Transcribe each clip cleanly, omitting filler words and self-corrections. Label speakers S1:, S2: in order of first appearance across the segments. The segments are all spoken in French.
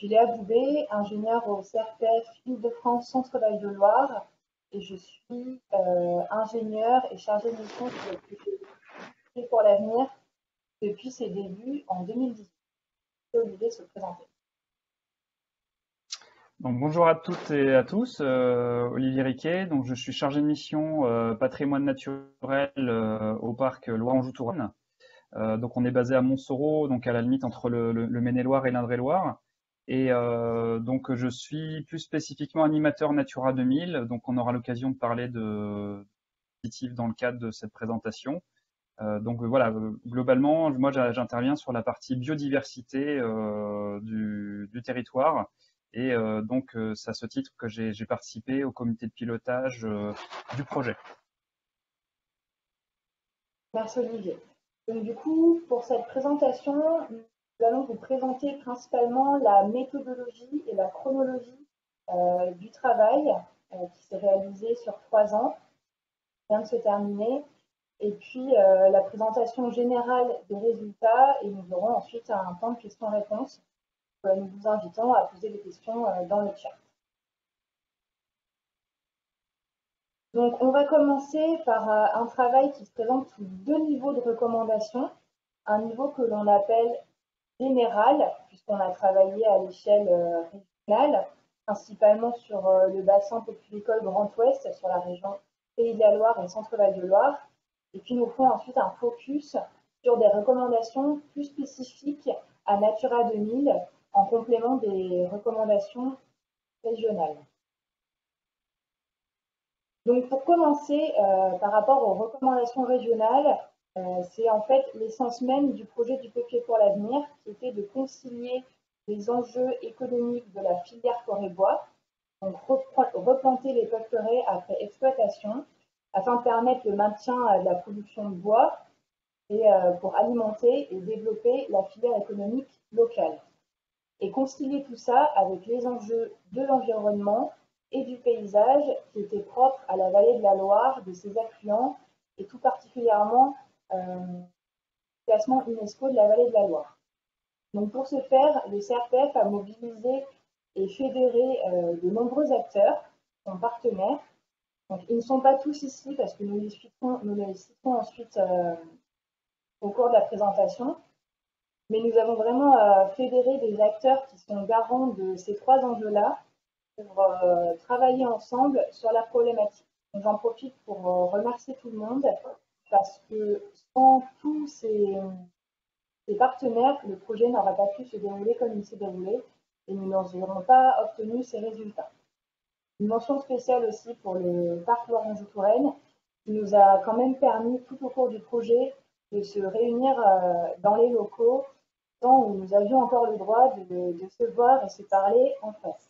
S1: suis Léa Boubé, ingénieure au CRPF Île-de-France Centre-Val de Loire et je suis ingénieure et chargée de mission sur le projet pour l'avenir depuis ses débuts en 2018. Olivier se présenter.
S2: Donc, bonjour à toutes et à tous, Olivier Riquet. Donc, je suis chargé de mission patrimoine naturel au parc Loire-Anjou-Touraine. Donc, on est basé à Montsoreau, donc à la limite entre le Maine-et-Loire et l'Indre-et-Loire. Et donc, je suis plus spécifiquement animateur Natura 2000. Donc, on aura l'occasion de parler de dispositifs dans le cadre de cette présentation. Donc voilà, globalement, moi j'interviens sur la partie biodiversité du territoire et donc c'est à ce titre que j'ai participé au comité de pilotage du projet.
S1: Merci Olivier. Donc, du coup, pour cette présentation, nous allons vous présenter principalement la méthodologie et la chronologie du travail qui s'est réalisé sur 3 ans, qui vient de se terminer, et puis la présentation générale des résultats, et nous aurons ensuite un temps de questions-réponses. Nous vous invitons à poser des questions dans le chat. Donc, on va commencer par un travail qui se présente sous 2 niveaux de recommandation. Un niveau que l'on appelle général, puisqu'on a travaillé à l'échelle régionale, principalement sur le bassin populaire Grand Ouest, sur la région Pays de la Loire et Centre-Val de Loire. Et puis nous ferons ensuite un focus sur des recommandations plus spécifiques à Natura 2000, en complément des recommandations régionales. Donc pour commencer, par rapport aux recommandations régionales, c'est en fait l'essence même du projet du Peuplier pour l'avenir, qui était de concilier les enjeux économiques de la filière forêt-bois, donc replanter les peupleraies après exploitation, afin de permettre le maintien de la production de bois et pour alimenter et développer la filière économique locale. Et concilier tout ça avec les enjeux de l'environnement et du paysage qui étaient propres à la vallée de la Loire, de ses affluents, et tout particulièrement le classement UNESCO de la vallée de la Loire. Donc pour ce faire, le CRPF a mobilisé et fédéré de nombreux acteurs, son partenaires. Donc, ils ne sont pas tous ici parce que nous les citerons ensuite au cours de la présentation. Mais nous avons vraiment fédéré des acteurs qui sont garants de ces 3 enjeux-là pour travailler ensemble sur la problématique. J'en profite pour remercier tout le monde parce que sans tous ces partenaires, le projet n'aurait pas pu se dérouler comme il s'est déroulé et nous n'aurions pas obtenu ces résultats. Une mention spéciale aussi pour le parc Loire-Anjou-Touraine qui nous a quand même permis tout au cours du projet de se réunir dans les locaux, tant où nous avions encore le droit de se voir et se parler en face.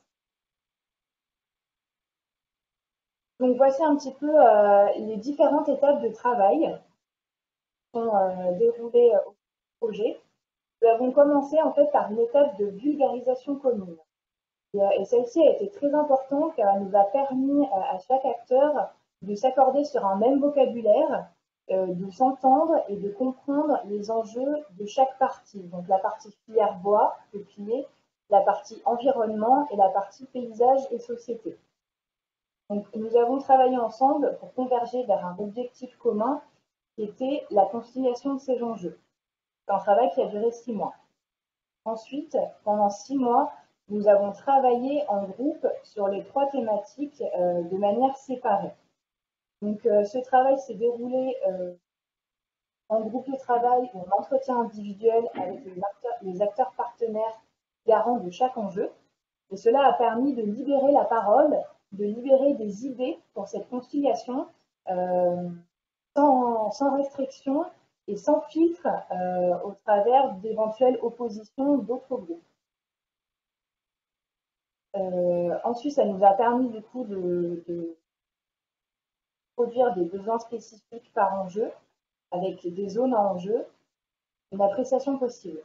S1: Donc voici un petit peu les différentes étapes de travail qui sont déroulées au projet. Nous avons commencé en fait par une étape de vulgarisation commune. Et celle-ci a été très importante car elle nous a permis à chaque acteur de s'accorder sur un même vocabulaire, de s'entendre et de comprendre les enjeux de chaque partie. Donc la partie filière bois, peuplier, la partie environnement et la partie paysage et société. Donc nous avons travaillé ensemble pour converger vers un objectif commun qui était la conciliation de ces enjeux. C'est un travail qui a duré 6 mois. Ensuite, pendant 6 mois, nous avons travaillé en groupe sur les 3 thématiques de manière séparée. Donc, ce travail s'est déroulé en groupe de travail ou en entretien individuel avec les acteurs partenaires garants de chaque enjeu. Et cela a permis de libérer la parole, de libérer des idées pour cette conciliation sans restriction et sans filtre au travers d'éventuelles oppositions d'autres groupes. Ensuite, ça nous a permis du coup de produire des besoins spécifiques par enjeu, avec des zones à enjeu, une appréciation possible.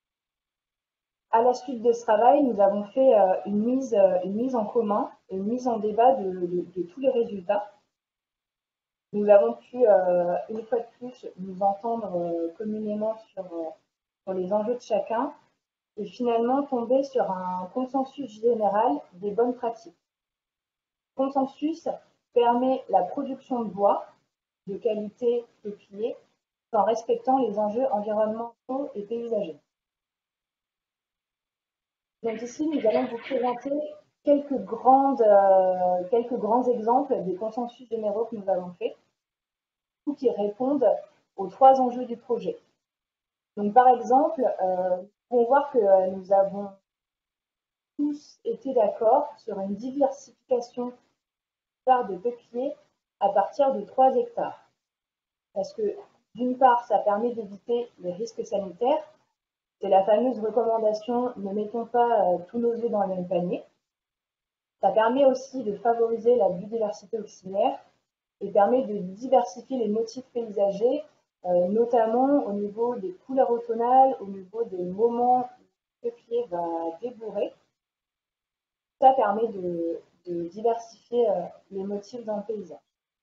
S1: À la suite de ce travail, nous avons fait une mise en commun, une mise en débat de tous les résultats. Nous avons pu, une fois de plus, nous entendre communément sur les enjeux de chacun et finalement tomber sur un consensus général des bonnes pratiques. Le consensus permet la production de bois de qualité peuplier en respectant les enjeux environnementaux et paysagers. Donc ici, nous allons vous présenter quelques grands exemples des consensus généraux que nous avons faits, qui répondent aux 3 enjeux du projet. Donc par exemple, nous pouvons voir que nous avons tous été d'accord sur une diversification de peupliers à partir de 3 hectares. Parce que d'une part, ça permet d'éviter les risques sanitaires. C'est la fameuse recommandation ne mettons pas tous nos œufs dans le même panier. Ça permet aussi de favoriser la biodiversité auxiliaire et permet de diversifier les motifs paysagers, notamment au niveau des couleurs automnales, au niveau des moments où le peuplier va débourrer. Ça permet de diversifier les motifs dans le paysage.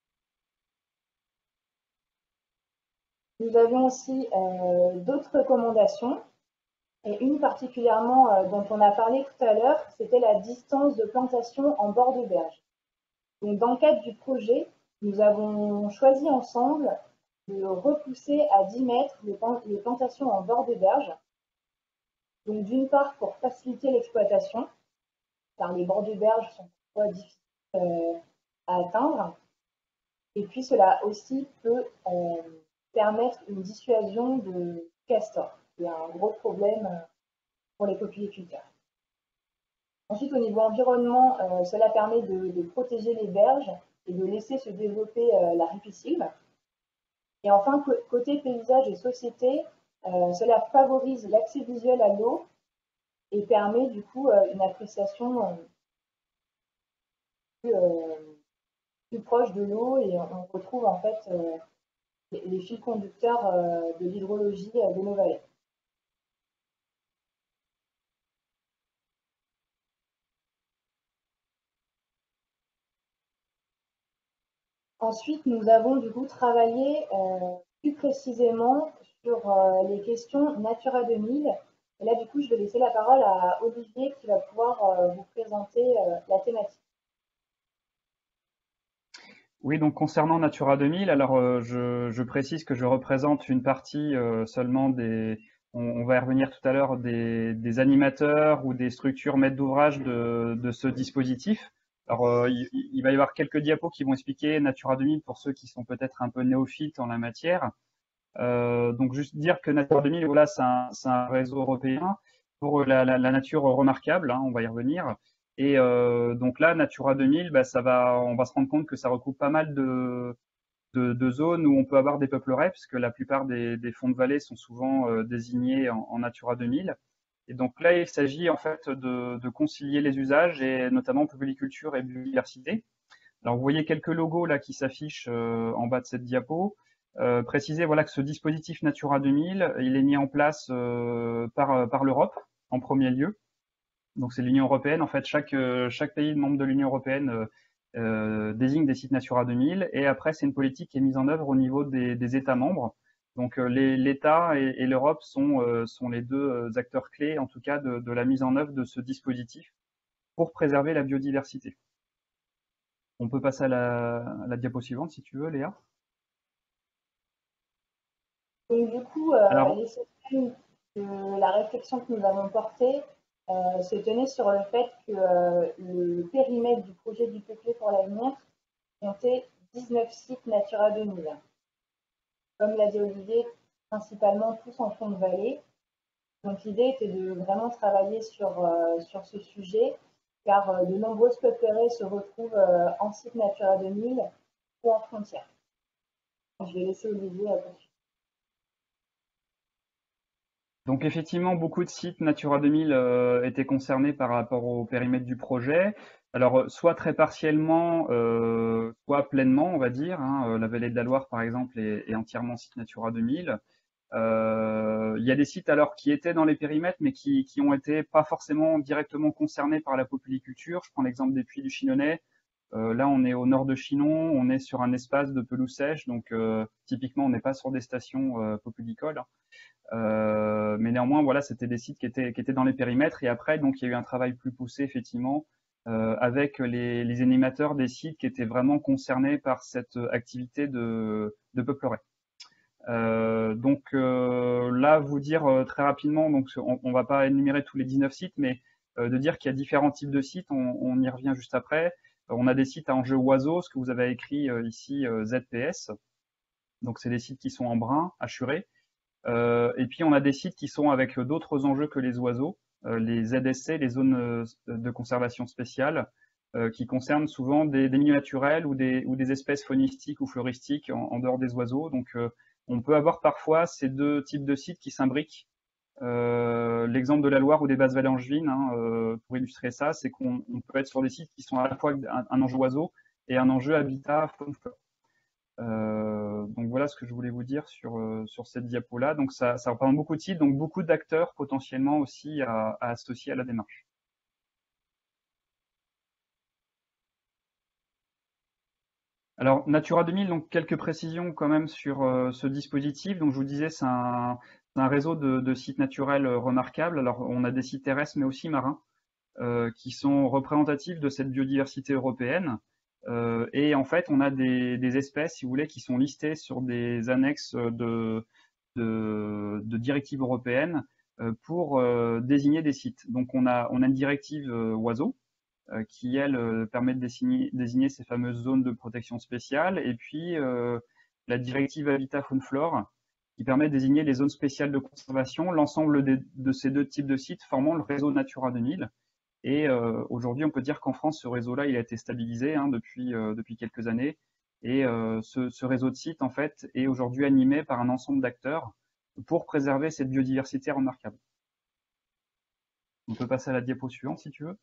S1: Nous avions aussi d'autres recommandations, et une particulièrement dont on a parlé tout à l'heure, c'était la distance de plantation en bord de berge. Donc, dans le cadre du projet, nous avons choisi ensemble de repousser à 10 mètres les plantations en bord de berge. Donc d'une part pour faciliter l'exploitation, car les bords de berge sont parfois difficiles à atteindre, et puis cela aussi peut permettre une dissuasion de castors, qui est un gros problème pour les polyculteurs. Ensuite, au niveau environnement, cela permet de protéger les berges et de laisser se développer la ripisylve. Et enfin, côté paysage et société, cela favorise l'accès visuel à l'eau et permet du coup une appréciation plus proche de l'eau, et on retrouve en fait les fils conducteurs de l'hydrologie de nos vallées. Ensuite, nous avons du coup travaillé plus précisément sur les questions Natura 2000. Et là, du coup, je vais laisser la parole à Olivier qui va pouvoir vous présenter la thématique.
S2: Oui, donc concernant Natura 2000, alors je précise que je représente une partie seulement des, on va y revenir tout à l'heure, des animateurs ou des structures maîtres d'ouvrage de ce dispositif. Alors il va y avoir quelques diapos qui vont expliquer Natura 2000 pour ceux qui sont peut-être un peu néophytes en la matière. Donc juste dire que Natura 2000, voilà, c'est un réseau européen pour la nature remarquable, hein, on va y revenir. Et donc là, Natura 2000, bah, on va se rendre compte que ça recoupe pas mal de zones où on peut avoir des peupleraies, puisque la plupart des fonds de vallée sont souvent désignés en Natura 2000. Et donc là, il s'agit en fait de concilier les usages, et notamment polyculture et biodiversité. Alors vous voyez quelques logos là qui s'affichent en bas de cette diapo. Préciser voilà que ce dispositif Natura 2000, il est mis en place par l'Europe en premier lieu. Donc c'est l'Union européenne. En fait, chaque pays membre de l'Union européenne désigne des sites Natura 2000, et après c'est une politique qui est mise en œuvre au niveau des États membres. Donc l'État et l'Europe sont les deux acteurs clés, en tout cas, de la mise en œuvre de ce dispositif pour préserver la biodiversité. On peut passer à la diapo suivante si tu veux, Léa.
S1: Donc du coup, la réflexion que nous avons portée se tenait sur le fait que le périmètre du projet du peuplé pour l'avenir comptait 19 sites Natura 2000. Comme l'a dit Olivier, principalement tous en fond de vallée. Donc l'idée était de vraiment travailler sur ce sujet, car de nombreuses peupleraies se retrouvent en site Natura 2000 ou en frontière. Je vais laisser Olivier poursuivre.
S2: Donc effectivement, beaucoup de sites Natura 2000 étaient concernés par rapport au périmètre du projet. Alors soit très partiellement, soit pleinement, on va dire, hein. La vallée de la Loire, par exemple, est entièrement site Natura 2000. Il y a des sites alors qui étaient dans les périmètres, mais qui ont été pas forcément directement concernés par la polyculture. Je prends l'exemple des Puits du Chinonais. Là, on est au nord de Chinon, on est sur un espace de pelouse sèche, donc typiquement, on n'est pas sur des stations polycoles. Mais néanmoins, voilà, c'était des sites qui étaient dans les périmètres. Et après, donc, il y a eu un travail plus poussé, effectivement, avec les animateurs des sites qui étaient vraiment concernés par cette activité de peuplerie. Là, vous dire très rapidement, donc on va pas énumérer tous les 19 sites, mais de dire qu'il y a différents types de sites, on y revient juste après. On a des sites à enjeu oiseaux, ce que vous avez écrit ici ZPS. Donc c'est des sites qui sont en brun, hachurés. Et puis on a des sites qui sont avec d'autres enjeux que les oiseaux, les ZSC, les zones de conservation spéciale, qui concernent souvent des milieux naturels ou des espèces faunistiques ou floristiques en dehors des oiseaux. Donc on peut avoir parfois ces deux types de sites qui s'imbriquent. L'exemple de la Loire ou des Basses-Vallées angevines, pour illustrer ça, c'est qu'on peut être sur des sites qui sont à la fois un enjeu oiseau et un enjeu habitat faune-flore. Donc voilà ce que je voulais vous dire sur cette diapo-là. Donc ça représente beaucoup de sites, donc beaucoup d'acteurs potentiellement aussi à associer à la démarche. Alors Natura 2000, donc quelques précisions quand même sur ce dispositif. Donc je vous disais, c'est un réseau de sites naturels remarquables. Alors on a des sites terrestres mais aussi marins qui sont représentatifs de cette biodiversité européenne. Et en fait, on a des espèces, si vous voulez, qui sont listées sur des annexes de directives européennes pour désigner des sites. Donc on a une directive oiseaux qui, elle, permet de désigner ces fameuses zones de protection spéciale, et puis la directive Habitat Faune-Flore, qui permet de désigner les zones spéciales de conservation, l'ensemble de ces deux types de sites formant le réseau Natura 2000. Et aujourd'hui, on peut dire qu'en France, ce réseau-là, il a été stabilisé depuis quelques années. Et ce réseau de sites, en fait, est aujourd'hui animé par un ensemble d'acteurs pour préserver cette biodiversité remarquable. On peut passer à la diapo suivante, si tu veux.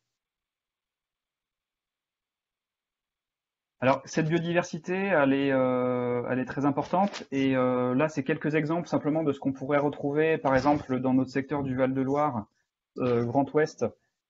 S2: Alors, cette biodiversité, elle est très importante. Et là, c'est quelques exemples simplement de ce qu'on pourrait retrouver, par exemple, dans notre secteur du Val-de-Loire, Grand Ouest,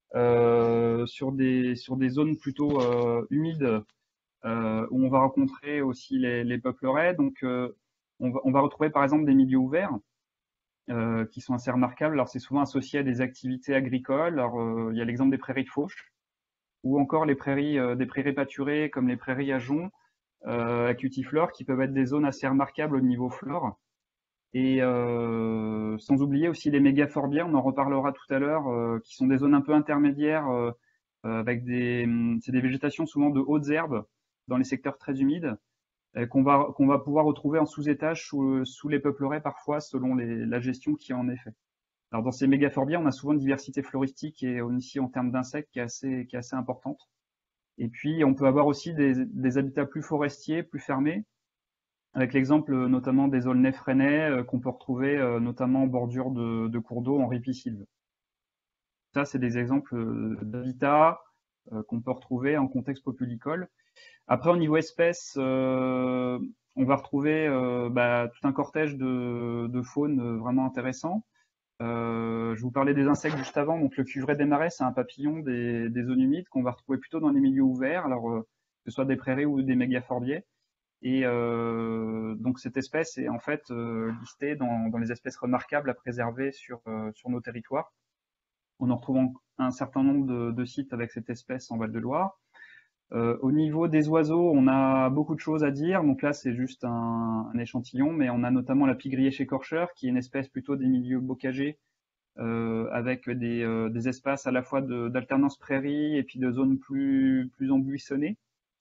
S2: sur des zones plutôt humides, où on va rencontrer aussi les peupleraies. Donc, on va retrouver par exemple des milieux ouverts qui sont assez remarquables. Alors, c'est souvent associé à des activités agricoles. Alors, il y a l'exemple des prairies de fauche, ou encore des prairies pâturées comme les prairies à joncs, à cutiflore, qui peuvent être des zones assez remarquables au niveau flore. Et sans oublier aussi les mégaforbières, on en reparlera tout à l'heure, qui sont des zones un peu intermédiaires avec c'est des végétations souvent de hautes herbes dans les secteurs très humides, qu'on va pouvoir retrouver en sous-étage sous les peupleraies parfois selon la gestion qui en est faite. Alors dans ces mégaforbières, on a souvent une diversité floristique et aussi en termes d'insectes qui est assez importante. Et puis on peut avoir aussi des habitats plus forestiers, plus fermés, avec l'exemple notamment des aulnaies freinais qu'on peut retrouver notamment en bordure de cours d'eau en ripisylve. Ça, c'est des exemples d'habitats qu'on peut retrouver en contexte populicole. Après, au niveau espèces, on va retrouver tout un cortège de faune vraiment intéressant. Je vous parlais des insectes juste avant. Donc, le cuivret des marais, c'est un papillon des zones humides qu'on va retrouver plutôt dans les milieux ouverts, alors que ce soit des prairies ou des mégaforbiers. Et donc, cette espèce est en fait listée dans les espèces remarquables à préserver sur nos territoires. On en retrouve un certain nombre de sites avec cette espèce en Val-de-Loire. Au niveau des oiseaux, on a beaucoup de choses à dire. Donc là, c'est juste un échantillon, mais on a notamment la pie-grillée chez Korcher, qui est une espèce plutôt des milieux bocagers, avec des espaces à la fois d'alternance prairie et puis de zones plus embuissonnées.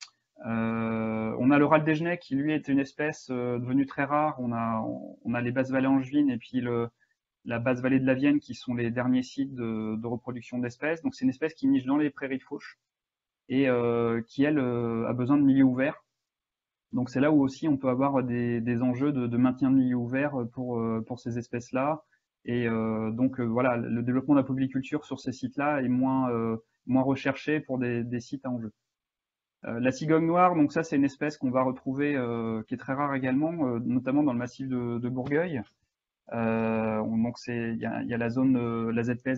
S2: On a le râle des genêts, qui lui est une espèce devenue très rare. On a les Basses-Vallées angevines et puis la Basse-Vallée de la Vienne, qui sont les derniers sites de reproduction d'espèces. Donc c'est une espèce qui niche dans les prairies de fauche et qui, elle, a besoin de milieux ouverts. Donc c'est là où aussi on peut avoir des enjeux de maintien de milieux ouverts pour ces espèces-là. Et voilà, le développement de la polyculture sur ces sites-là est moins recherché pour des sites à enjeu. La cigogne noire, donc ça c'est une espèce qu'on va retrouver qui est très rare également, notamment dans le massif de Bourgueil. Donc il y a la zone, la ZPS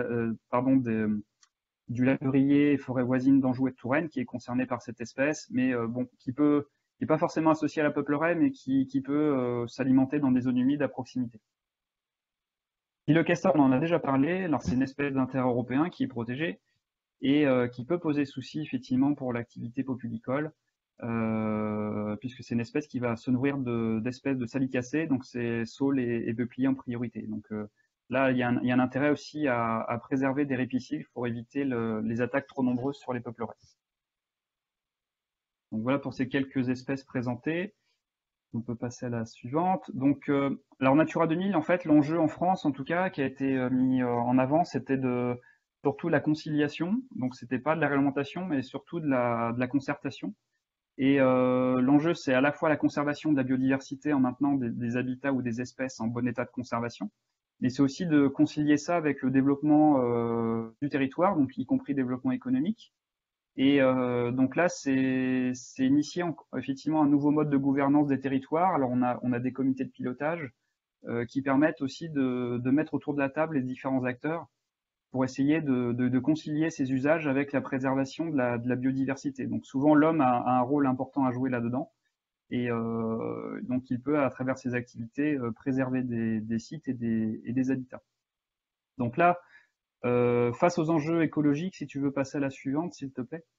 S2: du lac de Riez et forêt voisine d'Anjou et de Touraine qui est concernée par cette espèce, mais qui n'est pas forcément associée à la peupleraie, mais qui peut s'alimenter dans des zones humides à proximité. Pileau-Castor, on en a déjà parlé. Alors, c'est une espèce d'intérêt européen qui est protégée et qui peut poser souci effectivement pour l'activité populicole, puisque c'est une espèce qui va se nourrir d'espèces de salicacées, donc c'est saules et peupliers en priorité. Donc là, il y a un intérêt aussi à préserver des répicifs pour éviter les attaques trop nombreuses sur les peupleraies. Donc voilà pour ces quelques espèces présentées. On peut passer à la suivante. Donc, alors Natura 2000, en fait, l'enjeu en France, en tout cas, qui a été mis en avant, c'était surtout la conciliation. Donc, c'était pas de la réglementation, mais surtout de la concertation. Et l'enjeu, c'est à la fois la conservation de la biodiversité en maintenant des habitats ou des espèces en bon état de conservation, mais c'est aussi de concilier ça avec le développement du territoire, donc y compris développement économique. Et donc là, c'est initié effectivement un nouveau mode de gouvernance des territoires. Alors on a des comités de pilotage qui permettent aussi de mettre autour de la table les différents acteurs pour essayer de concilier ces usages avec la préservation de la biodiversité. Donc souvent l'homme a un rôle important à jouer là-dedans et donc il peut à travers ses activités préserver des sites et des habitats. Donc là, face aux enjeux écologiques, si tu veux passer à la suivante, s'il te plaît.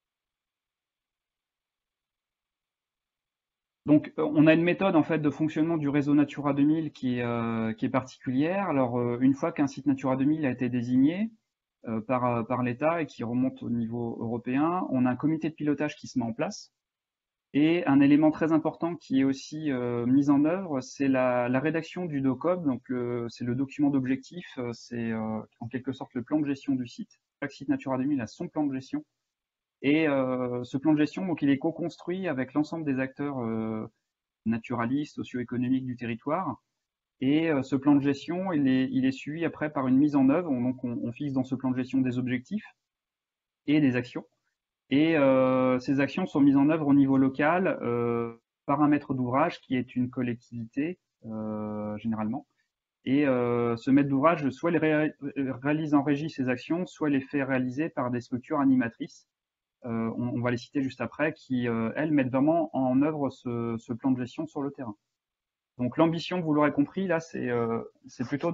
S2: Donc, on a une méthode en fait de fonctionnement du réseau Natura 2000 qui est particulière. Alors, une fois qu'un site Natura 2000 a été désigné par l'État et qui remonte au niveau européen, on a un comité de pilotage qui se met en place. Et un élément très important qui est aussi mis en œuvre, c'est la rédaction du DOCOB. Donc, c'est le document d'objectif, c'est en quelque sorte le plan de gestion du site. Chaque site Natura 2000 a son plan de gestion. Et ce plan de gestion, donc, il est co-construit avec l'ensemble des acteurs naturalistes, socio-économiques du territoire. Et ce plan de gestion, il est suivi après par une mise en œuvre. Donc, on fixe dans ce plan de gestion des objectifs et des actions. Et ces actions sont mises en œuvre au niveau local par un maître d'ouvrage qui est une collectivité généralement. Et ce maître d'ouvrage, soit il réalise en régie ces actions, soit il les fait réaliser par des structures animatrices. On va les citer juste après, qui, elles, mettent vraiment en œuvre ce plan de gestion sur le terrain. Donc l'ambition, vous l'aurez compris, là, c'est plutôt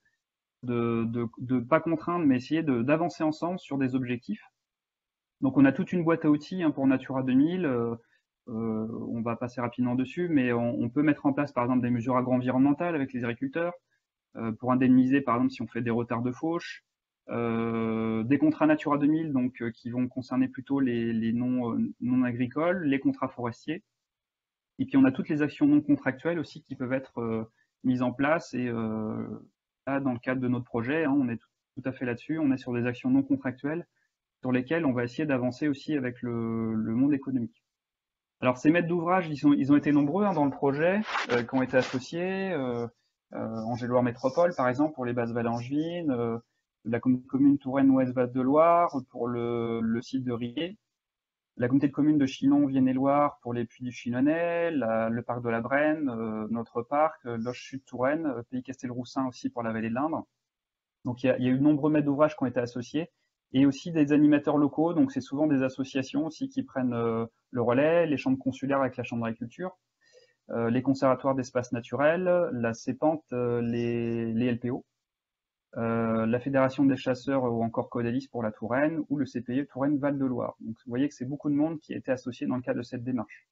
S2: de pas contraindre, mais essayer d'avancer ensemble sur des objectifs. Donc on a toute une boîte à outils pour Natura 2000. On va passer rapidement dessus, mais on peut mettre en place par exemple des mesures agroenvironnementales avec les agriculteurs pour indemniser par exemple si on fait des retards de fauche. Des contrats Natura 2000 donc qui vont concerner plutôt les non agricoles, les contrats forestiers. Et puis on a toutes les actions non contractuelles aussi qui peuvent être mises en place. Et là, dans le cadre de notre projet, on est tout à fait là-dessus. On est sur des actions non contractuelles sur lesquelles on va essayer d'avancer aussi avec le monde économique. Alors ces maîtres d'ouvrage, ils ont été nombreux dans le projet, qui ont été associés. Angéloire Métropole, par exemple, pour les basses vallées angevines, la commune Touraine-Ouest-Val de Loire pour le site de Riez, la communauté de communes de Chinon, Vienne-et-Loire pour les puits du Chinonnet, le parc de la Brenne, notre parc, Loche-Sud-Touraine, Pays Castelroussin aussi pour la vallée de l'Indre. Donc il y a eu de nombreux maîtres d'ouvrage qui ont été associés et aussi des animateurs locaux. Donc c'est souvent des associations aussi qui prennent le relais, les chambres consulaires avec la chambre d'agriculture, les conservatoires d'espaces naturels, la CEPANT, les LPO, la Fédération des chasseurs ou encore Codalis pour la Touraine ou le CPE Touraine-Val de Loire. Donc vous voyez que c'est beaucoup de monde qui a été associé dans le cadre de cette démarche.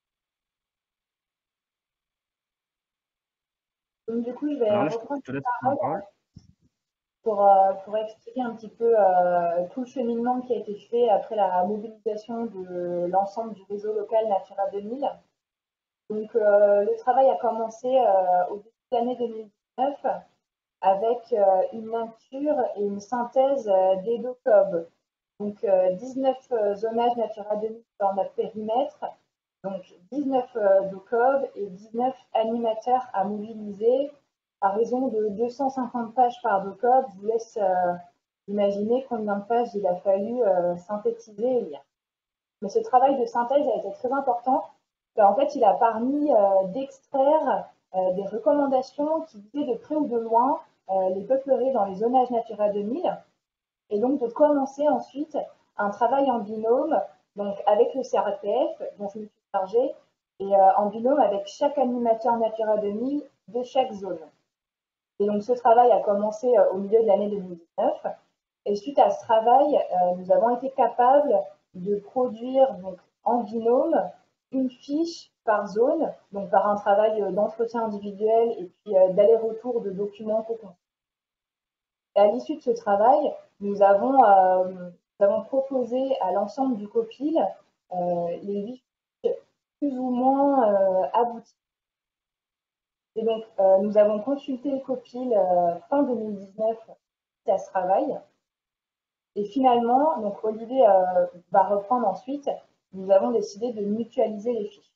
S1: Donc, du coup, je vais
S2: Alors là,
S1: reprendre
S2: je te laisse
S1: la
S2: la
S1: parole
S2: parole.
S1: pour expliquer un petit peu tout le cheminement qui a été fait après la mobilisation de l'ensemble du réseau local Natura 2000. Donc, le travail a commencé au début de l'année 2019 avec une lecture et une synthèse des DOCOB. Donc, 19 zonages Natura 2000 dans notre périmètre, donc 19 DOCOB et 19 animateurs à mobiliser à raison de 250 pages par DOCOB. Je vous laisse imaginer combien de pages il a fallu synthétiser et lire. Mais ce travail de synthèse a été très important. En fait, il a permis d'extraire des recommandations qui disaient de près ou de loin les peupleries dans les zonages Natura 2000 et donc de commencer ensuite un travail en binôme donc avec le CRPF dont je me suis chargée et en binôme avec chaque animateur Natura 2000 de chaque zone. Et donc ce travail a commencé au milieu de l'année 2019. Et suite à ce travail, nous avons été capables de produire donc, en binôme une fiche par zone, donc par un travail d'entretien individuel et puis d'aller-retour de documents co-construits. Et à l'issue de ce travail, nous avons proposé à l'ensemble du COPIL les 8 fiches plus ou moins abouties. Et donc, nous avons consulté le COPIL fin 2019 à ce travail. Et finalement, donc Olivier va reprendre ensuite, nous avons décidé de mutualiser les fiches.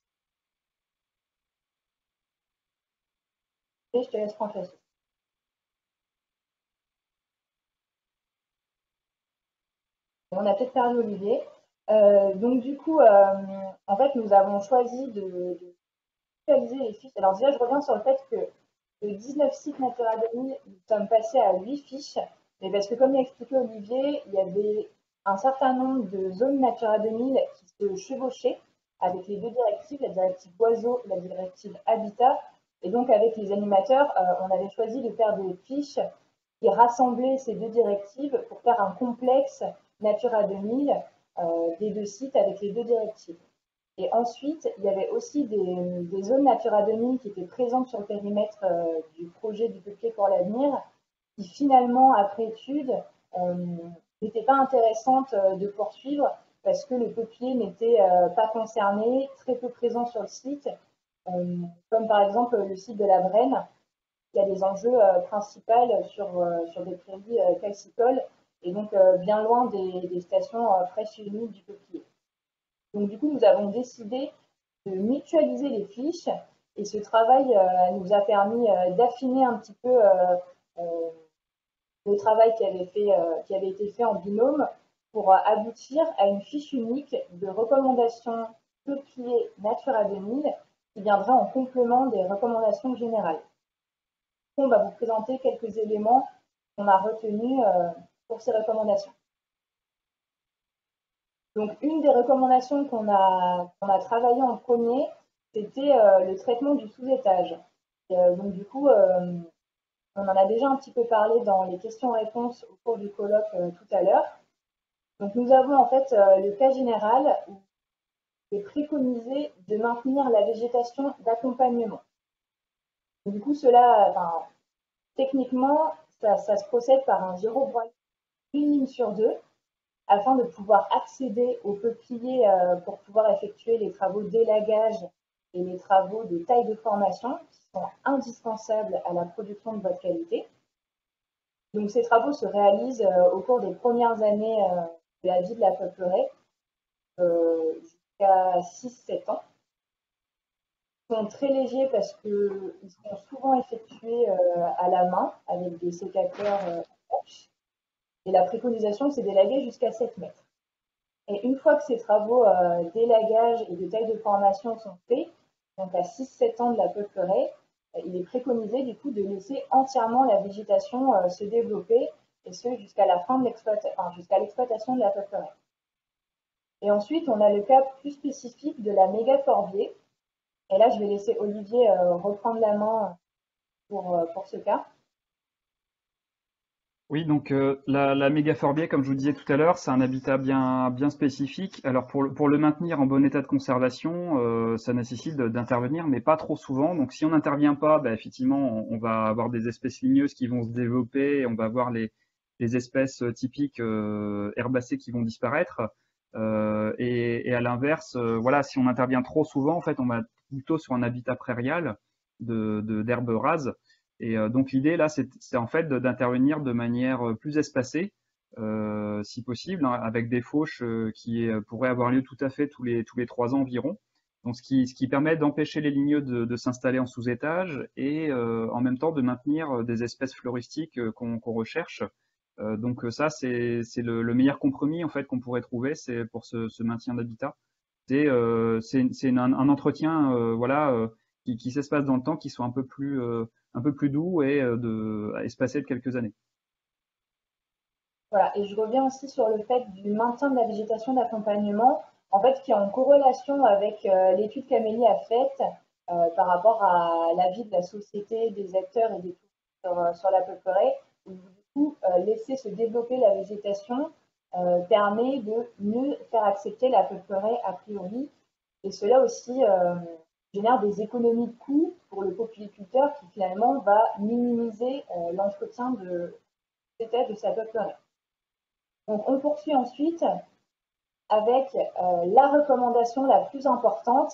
S1: Et je te laisse prendre la suite. On a peut-être perdu Olivier. Donc du coup, en fait, nous avons choisi de mutualiser les fiches. Alors déjà, je reviens sur le fait que de 19 sites Natura 2000, nous sommes passés à 8 fiches. Mais parce que comme l'a expliqué Olivier, il y avait un certain nombre de zones Natura 2000 qui se chevauchaient avec les deux directives, la directive oiseau et la directive habitat. Et donc avec les animateurs, on avait choisi de faire des fiches qui rassemblaient ces deux directives pour faire un complexe Natura 2000 des deux sites avec les deux directives. Et ensuite, il y avait aussi des zones Natura 2000 qui étaient présentes sur le périmètre du projet du peuplier pour l'avenir, qui finalement, après étude, n'étaient pas intéressantes de poursuivre parce que le peuplier n'était pas concerné, très peu présent sur le site, comme par exemple le site de la Brenne, qui a des enjeux principaux sur des prairies calcicoles et donc bien loin des stations fraîches et humides du peuplier. Donc du coup, nous avons décidé de mutualiser les fiches et ce travail nous a permis d'affiner un petit peu le travail qui avait été fait en binôme pour aboutir à une fiche unique de recommandations peuplier Natura 2000 qui viendra en complément des recommandations générales. On va vous présenter quelques éléments qu'on a retenus pour ces recommandations. Donc, une des recommandations qu'on a travaillé en premier, c'était le traitement du sous-étage. Donc, du coup, on en a déjà un petit peu parlé dans les questions-réponses au cours du colloque tout à l'heure. Donc, nous avons en fait le cas général où il est préconisé de maintenir la végétation d'accompagnement. Du coup, techniquement, ça se procède par un gyrobroyage une ligne sur deux afin de pouvoir accéder aux peupliers pour pouvoir effectuer les travaux d'élagage et les travaux de taille de formation qui sont indispensables à la production de bois de qualité. Donc ces travaux se réalisent au cours des premières années de la vie de la peuplerie, jusqu'à 6-7 ans. Ils sont très légers parce qu'ils sont souvent effectués à la main avec des sécateurs et la préconisation, c'est d'élaguer jusqu'à 7 mètres. Et une fois que ces travaux d'élagage et de taille de formation sont faits, donc à 6-7 ans de la peuplerie, il est préconisé du coup de laisser entièrement la végétation se développer, et ce jusqu'à la fin de jusqu'à l'exploitation de la peuplerie. Et ensuite, on a le cas plus spécifique de la mégaforbier. Et là, je vais laisser Olivier reprendre la main pour ce cas.
S2: Oui, donc la mégaforbier, comme je vous disais tout à l'heure, c'est un habitat bien spécifique. Alors pour le maintenir en bon état de conservation, ça nécessite d'intervenir, mais pas trop souvent. Donc si on n'intervient pas, bah, effectivement, on va avoir des espèces ligneuses qui vont se développer, et on va avoir les espèces typiques herbacées qui vont disparaître. Et à l'inverse, voilà, si on intervient trop souvent, en fait, on va plutôt sur un habitat prairial d'herbes rases. Et donc l'idée là, c'est en fait d'intervenir de manière plus espacée, si possible, hein, avec des fauches qui pourraient avoir lieu tout à fait tous les 3 ans environ. Donc ce qui permet d'empêcher les ligneux de s'installer en sous-étage et en même temps de maintenir des espèces floristiques qu'on recherche. Donc ça, c'est le meilleur compromis en fait qu'on pourrait trouver, c'est pour ce maintien d'habitat. C'est un entretien voilà qui s'espace dans le temps, qui soit un peu plus doux et espacé de quelques années.
S1: Voilà, et je reviens aussi sur le fait du maintien de la végétation d'accompagnement, en fait, qui est en corrélation avec l'étude qu'Amélie a faite par rapport à la vie de la société, des acteurs et des sur la peuperaie. Et du coup, laisser se développer la végétation permet de mieux faire accepter la peuperaie a priori. Et cela aussi génère des économies de coûts pour le polyculteur qui finalement va minimiser l'entretien de sa peuperaie. Donc on poursuit ensuite avec la recommandation la plus importante.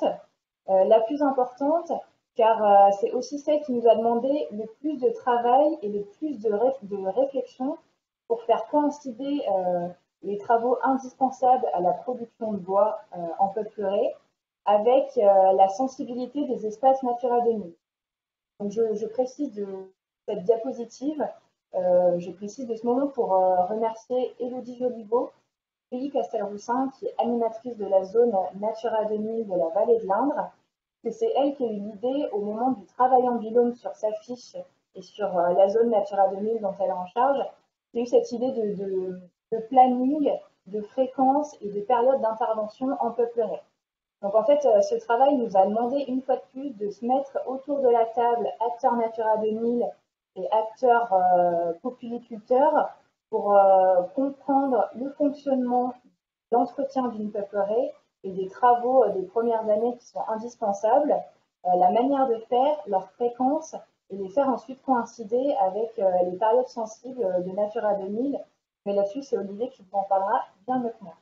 S1: Car c'est aussi celle qui nous a demandé le plus de travail et le plus de réflexion pour faire coïncider les travaux indispensables à la production de bois en peuplerie avec la sensibilité des espaces Natura 2000. Donc je précise de cette diapositive, je précise de ce moment pour remercier Élodie Joliveau, Julie Castelroussin, qui est animatrice de la zone Natura 2000 de la vallée de l'Indre, que c'est elle qui a eu l'idée au moment du travail en binôme sur sa fiche et sur la zone Natura 2000 dont elle est en charge, qui a eu cette idée de planning, de fréquence et de période d'intervention en peuplerie. Donc en fait, ce travail nous a demandé une fois de plus de se mettre autour de la table, acteurs Natura 2000 et acteurs populiculteurs, pour comprendre le fonctionnement, l'entretien d'une peuplerie et des travaux des premières années qui sont indispensables, la manière de faire, leur fréquence, et les faire ensuite coïncider avec les périodes sensibles de Natura 2000. Mais là-dessus, c'est Olivier qui vous en parlera bien mieux que moi.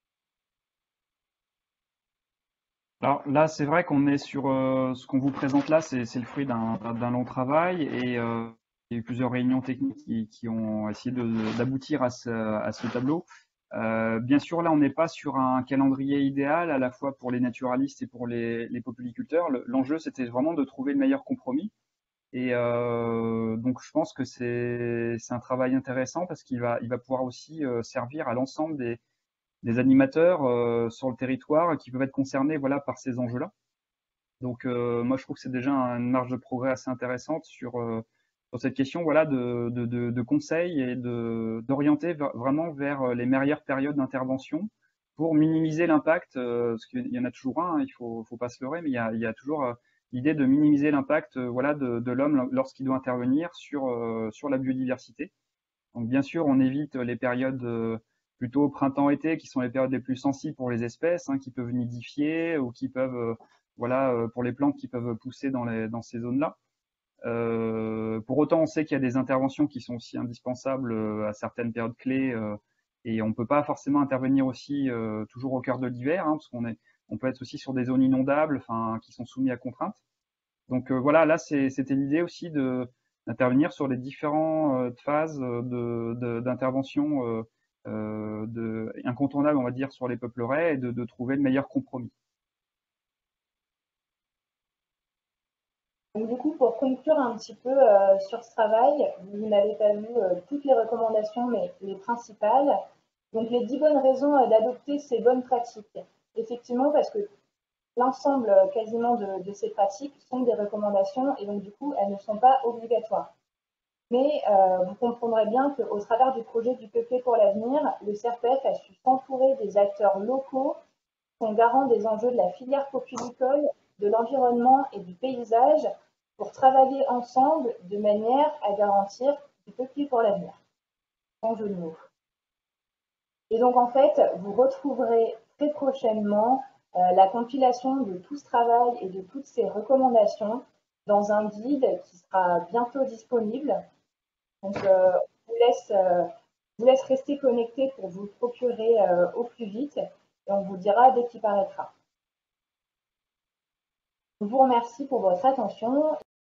S2: Alors là, c'est vrai qu'on est sur ce qu'on vous présente là, c'est le fruit d'un long travail et il y a eu plusieurs réunions techniques qui ont essayé d'aboutir à ce tableau. Bien sûr, là, on n'est pas sur un calendrier idéal à la fois pour les naturalistes et pour les populiculteurs. L'enjeu, c'était vraiment de trouver le meilleur compromis. Et donc, je pense que c'est un travail intéressant parce il va pouvoir aussi servir à l'ensemble des animateurs sur le territoire qui peuvent être concernés voilà, par ces enjeux-là. Donc, moi, je trouve que c'est déjà une marge de progrès assez intéressante sur cette question voilà, de conseils et d'orienter vraiment vers les meilleures périodes d'intervention pour minimiser l'impact, parce qu'il y en a toujours un, il faut pas se leurrer, mais il y a toujours l'idée de minimiser l'impact voilà, de l'homme lorsqu'il doit intervenir sur la biodiversité. Donc, bien sûr, on évite les périodes plutôt printemps-été, qui sont les périodes les plus sensibles pour les espèces, qui peuvent nidifier ou qui peuvent, voilà, pour les plantes qui peuvent pousser dans ces zones-là. Pour autant, on sait qu'il y a des interventions qui sont aussi indispensables à certaines périodes clés et on ne peut pas forcément intervenir aussi toujours au cœur de l'hiver, parce on peut être aussi sur des zones inondables, qui sont soumises à contraintes. Donc voilà, là, c'était l'idée aussi d'intervenir sur les différentes phases d'intervention incontournables, on va dire, sur les peupleraies et de trouver le meilleur compromis.
S1: Donc, du coup, pour conclure un petit peu sur ce travail, vous n'avez pas vu toutes les recommandations, mais les principales. Donc, les 10 bonnes raisons d'adopter ces bonnes pratiques. Effectivement, parce que l'ensemble quasiment de ces pratiques sont des recommandations et donc du coup, elles ne sont pas obligatoires. Mais vous comprendrez bien qu'au travers du projet du peuplé pour l'avenir, le CRPF a su s'entourer des acteurs locaux qui sont garants des enjeux de la filière populicole, de l'environnement et du paysage pour travailler ensemble de manière à garantir du peuplé pour l'avenir. Sans jeu de mots. Et donc en fait, vous retrouverez très prochainement la compilation de tout ce travail et de toutes ces recommandations dans un guide qui sera bientôt disponible. Donc, vous laisse rester connecté pour vous le procurer au plus vite et on vous dira dès qu'il paraîtra. Je vous remercie pour votre attention.